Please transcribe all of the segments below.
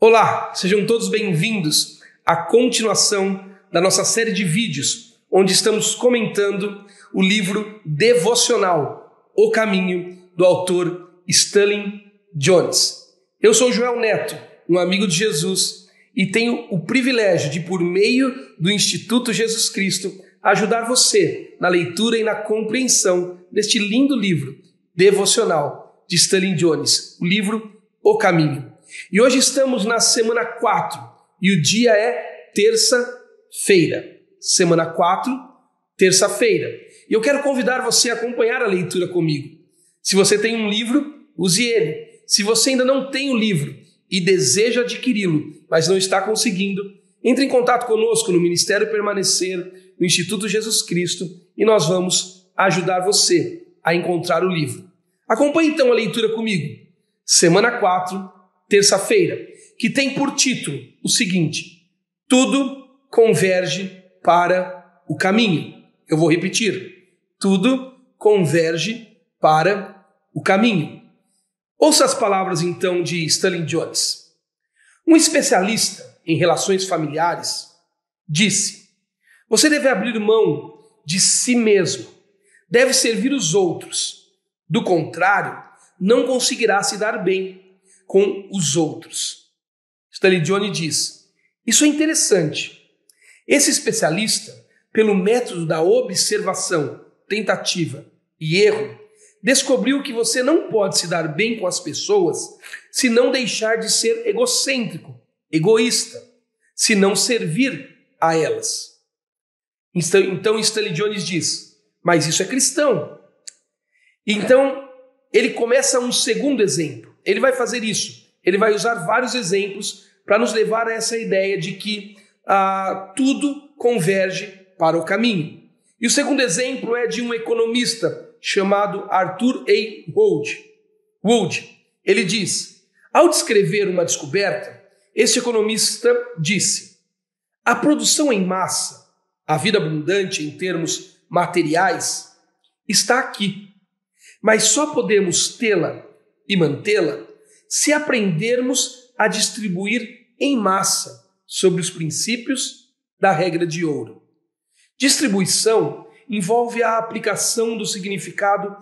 Olá, sejam todos bem-vindos à continuação da nossa série de vídeos, onde estamos comentando o livro devocional O Caminho, do autor Stanley Jones. Eu sou Joel Neto, um amigo de Jesus, e tenho o privilégio de, por meio do Instituto Jesus Cristo, ajudar você na leitura e na compreensão deste lindo livro devocional de Stanley Jones, o livro O Caminho. E hoje estamos na semana 4 e o dia é terça-feira. Semana 4, terça-feira. E eu quero convidar você a acompanhar a leitura comigo. Se você tem um livro, use ele. Se você ainda não tem o livro e deseja adquiri-lo, mas não está conseguindo, entre em contato conosco no Ministério Permanecer, no Instituto Jesus Cristo, e nós vamos ajudar você a encontrar o livro. Acompanhe então a leitura comigo. Semana 4, terça-feira, que tem por título o seguinte: tudo converge para o caminho. Eu vou repetir: tudo converge para o caminho. Ouça as palavras então de Stanley Jones. Um especialista em relações familiares disse: você deve abrir mão de si mesmo, deve servir os outros. Do contrário, não conseguirá se dar bem com os outros. Stanley Jones diz: isso é interessante. Esse especialista, pelo método da observação, tentativa e erro, descobriu que você não pode se dar bem com as pessoas se não deixar de ser egocêntrico, egoísta, se não servir a elas. Então Stanley Jones diz: mas isso é cristão. Então ele começa um segundo exemplo. Ele vai fazer isso. Ele vai usar vários exemplos para nos levar a essa ideia de que tudo converge para o caminho. E o segundo exemplo é de um economista chamado Arthur A. Wood. Ele diz: ao descrever uma descoberta, esse economista disse: a produção em massa, a vida abundante em termos materiais, está aqui, mas só podemos tê-la e mantê-la se aprendermos a distribuir em massa sobre os princípios da regra de ouro. Distribuição envolve a aplicação do significado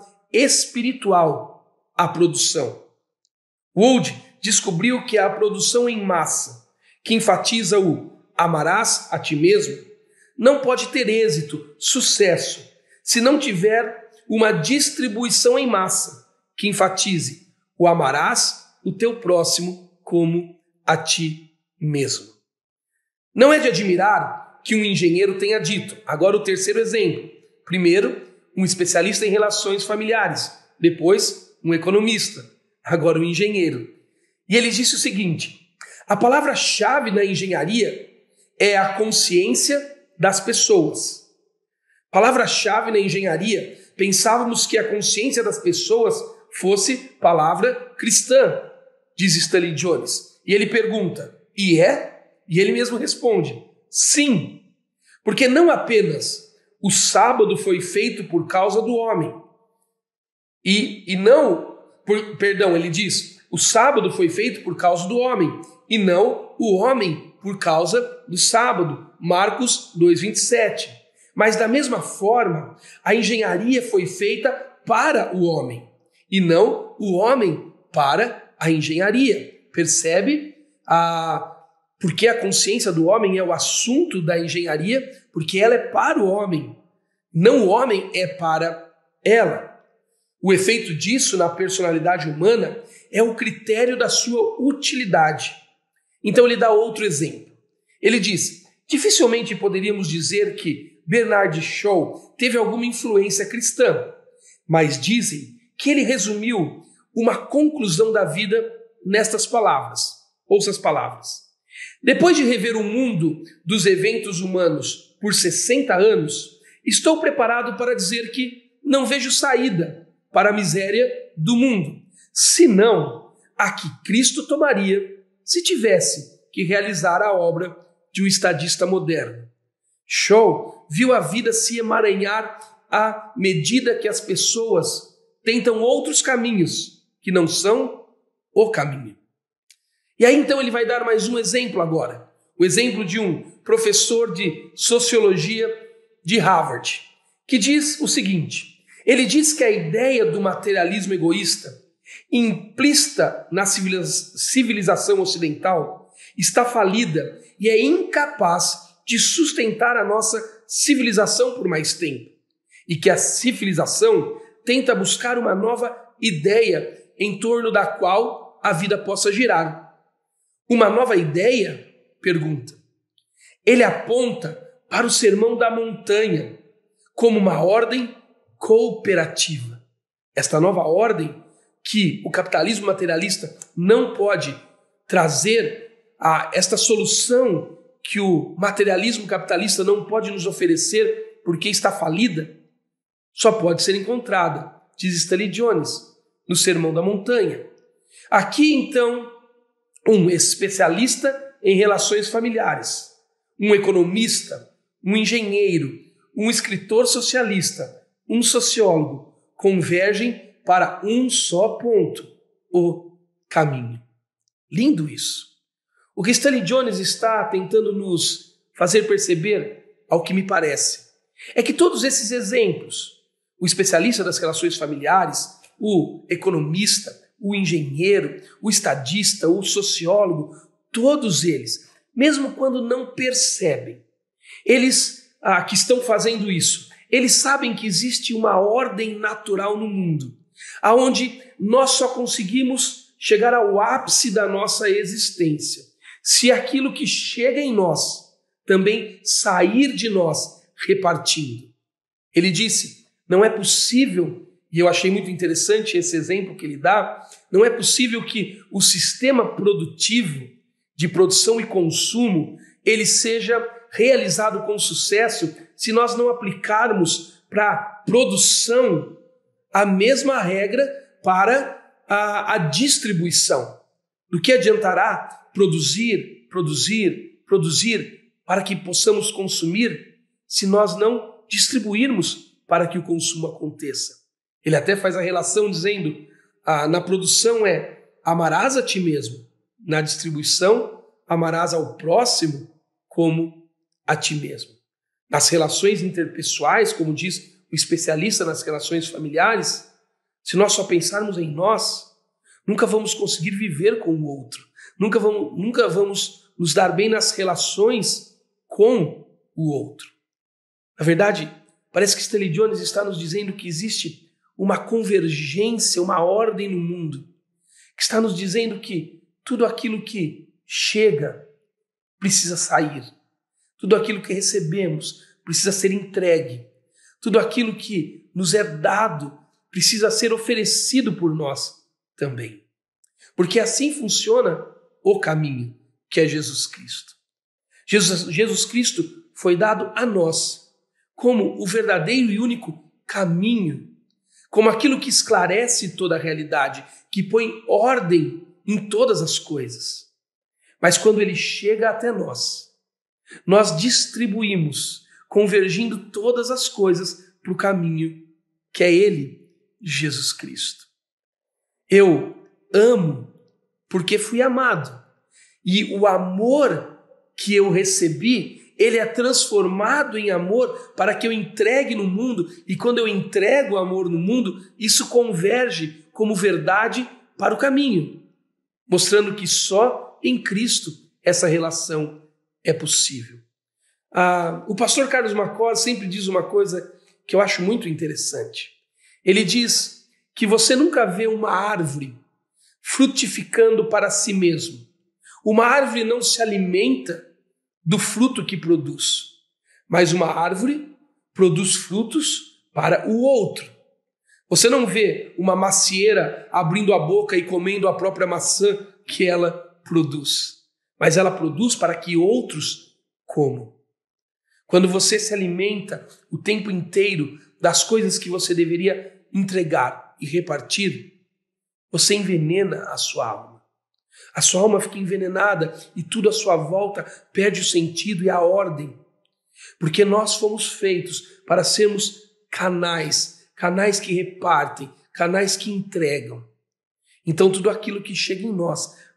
espiritual à produção. Wood descobriu que a produção em massa, que enfatiza o amarás a ti mesmo, não pode ter êxito, sucesso, se não tiver uma distribuição em massa, que enfatize o amarás o teu próximo como a ti mesmo. Não é de admirar que um engenheiro tenha dito. Agora o terceiro exemplo. Primeiro, um especialista em relações familiares. Depois, um economista. Agora um engenheiro. E ele disse o seguinte: a palavra-chave na engenharia é a consciência das pessoas. Palavra-chave na engenharia, pensávamos que a consciência das pessoas fosse palavra cristã, diz Stanley Jones. E ele pergunta: e é? E ele mesmo responde: sim, porque não apenas o sábado foi feito por causa do homem. Ele diz: o sábado foi feito por causa do homem, e não o homem por causa do sábado. Marcos 2:27. Mas da mesma forma, a engenharia foi feita para o homem, e não o homem para a engenharia. Percebe? Porque a consciência do homem é o assunto da engenharia, porque ela é para o homem, não o homem é para ela. O efeito disso na personalidade humana é o critério da sua utilidade. Então ele dá outro exemplo. Ele diz: dificilmente poderíamos dizer que Bernard Shaw teve alguma influência cristã, mas dizem que ele resumiu uma conclusão da vida nestas palavras. Ouça as palavras: depois de rever o mundo dos eventos humanos por 60 anos, estou preparado para dizer que não vejo saída para a miséria do mundo, senão a que Cristo tomaria se tivesse que realizar a obra de um estadista moderno. Shaw viu a vida se emaranhar à medida que as pessoas tentam outros caminhos que não são o caminho. E aí então ele vai dar mais um exemplo agora. O exemplo de um professor de sociologia de Harvard, que diz o seguinte: ele diz que a ideia do materialismo egoísta, implícita na civilização ocidental, está falida e é incapaz de sustentar a nossa civilização por mais tempo. E que a civilização tenta buscar uma nova ideia em torno da qual a vida possa girar. Uma nova ideia? Pergunta. Ele aponta para o Sermão da Montanha como uma ordem cooperativa. Esta nova ordem que o capitalismo materialista não pode trazer, esta solução que o materialismo capitalista não pode nos oferecer porque está falida, só pode ser encontrada, diz Stanley Jones, no Sermão da Montanha. Aqui, então, um especialista em relações familiares, um economista, um engenheiro, um escritor socialista, um sociólogo, convergem para um só ponto: o caminho. Lindo isso. O que Stanley Jones está tentando nos fazer perceber, ao que me parece, é que todos esses exemplos, o especialista das relações familiares, o economista, o engenheiro, o estadista, o sociólogo, todos eles, mesmo quando não percebem, eles que estão fazendo isso, eles sabem que existe uma ordem natural no mundo, aonde nós só conseguimos chegar ao ápice da nossa existência se aquilo que chega em nós também sair de nós repartindo. Ele disse, não é possível, e eu achei muito interessante esse exemplo que ele dá, não é possível que o sistema produtivo de produção e consumo ele seja realizado com sucesso se nós não aplicarmos para a produção a mesma regra para a distribuição. Do que adiantará produzir para que possamos consumir se nós não distribuirmos para que o consumo aconteça? Ele até faz a relação dizendo, na produção amarás a ti mesmo, na distribuição amarás ao próximo como a ti mesmo. Nas relações interpessoais, como diz o especialista nas relações familiares, se nós só pensarmos em nós, nunca vamos conseguir viver com o outro, nunca vamos nos dar bem nas relações com o outro. Na verdade, parece que Stanley Jones está nos dizendo que existe uma convergência, uma ordem no mundo, que está nos dizendo que tudo aquilo que chega precisa sair, tudo aquilo que recebemos precisa ser entregue, tudo aquilo que nos é dado precisa ser oferecido por nós também. Porque assim funciona o caminho, que é Jesus Cristo. Jesus Cristo foi dado a nós como o verdadeiro e único caminho, como aquilo que esclarece toda a realidade, que põe ordem em todas as coisas. Mas quando ele chega até nós distribuímos, convergindo todas as coisas para o caminho, que é ele, Jesus Cristo. Eu amo porque fui amado. E o amor que eu recebi, ele é transformado em amor para que eu entregue no mundo. E quando eu entrego o amor no mundo, isso converge como verdade para o caminho, mostrando que só em Cristo essa relação é possível. O pastor Carlos Macós sempre diz uma coisa que eu acho muito interessante. Ele diz que você nunca vê uma árvore frutificando para si mesmo. Uma árvore não se alimenta do fruto que produz, mas uma árvore produz frutos para o outro. Você não vê uma macieira abrindo a boca e comendo a própria maçã que ela produz, mas ela produz para que outros comam. Quando você se alimenta o tempo inteiro das coisas que você deveria entregar e repartir, você envenena a sua alma. A sua alma fica envenenada e tudo à sua volta perde o sentido e a ordem. Porque nós fomos feitos para sermos canais que repartem, canais que entregam. Então tudo aquilo que chega em nós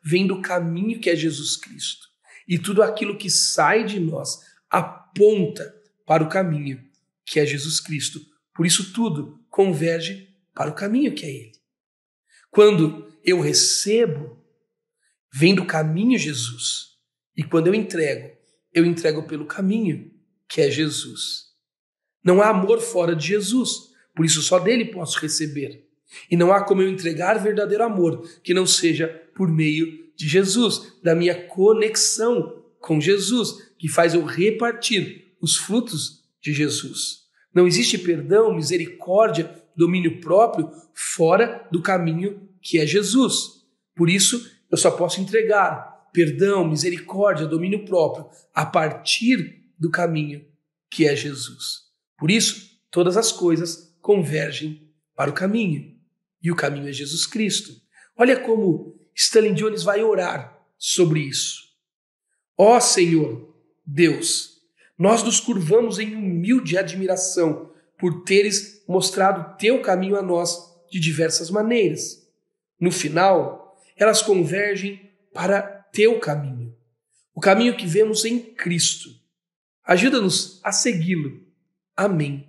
vem do caminho que é Jesus Cristo. E tudo aquilo que sai de nós aponta para o caminho que é Jesus Cristo. Por isso tudo converge para o caminho que é Ele. Quando eu recebo, vem do caminho Jesus. E quando eu entrego pelo caminho que é Jesus. Não há amor fora de Jesus, por isso só dele posso receber. E não há como eu entregar verdadeiro amor que não seja por meio de Jesus, da minha conexão com Jesus, que faz eu repartir os frutos de Jesus. Não existe perdão, misericórdia, domínio próprio fora do caminho que é Jesus. Por isso, eu só posso entregar perdão, misericórdia, domínio próprio a partir do caminho que é Jesus. Por isso, todas as coisas convergem para o caminho. E o caminho é Jesus Cristo. Olha como Stanley Jones vai orar sobre isso. Ó Senhor, Deus, nós nos curvamos em humilde admiração por teres mostrado teu caminho a nós de diversas maneiras. No final, elas convergem para teu caminho, o caminho que vemos em Cristo. Ajuda-nos a segui-lo. Amém.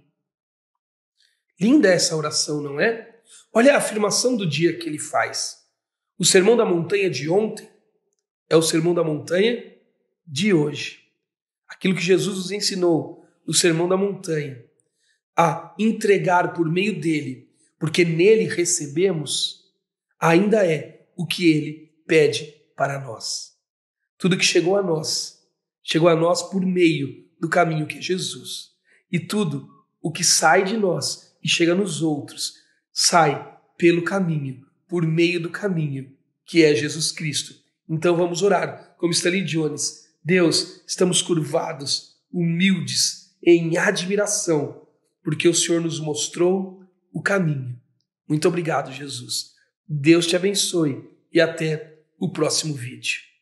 Linda essa oração, não é? Olha a afirmação do dia que ele faz. O sermão da montanha de ontem é o sermão da montanha de hoje. Aquilo que Jesus nos ensinou no sermão da montanha, a entregar por meio dele, porque nele recebemos, ainda é o que ele pede para nós. Tudo que chegou a nós por meio do caminho que é Jesus. E tudo o que sai de nós e chega nos outros, sai pelo caminho, por meio do caminho que é Jesus Cristo. Então vamos orar, como Stanley Jones. Deus, estamos curvados, humildes, em admiração, porque o Senhor nos mostrou o caminho. Muito obrigado, Jesus. Deus te abençoe e até o próximo vídeo.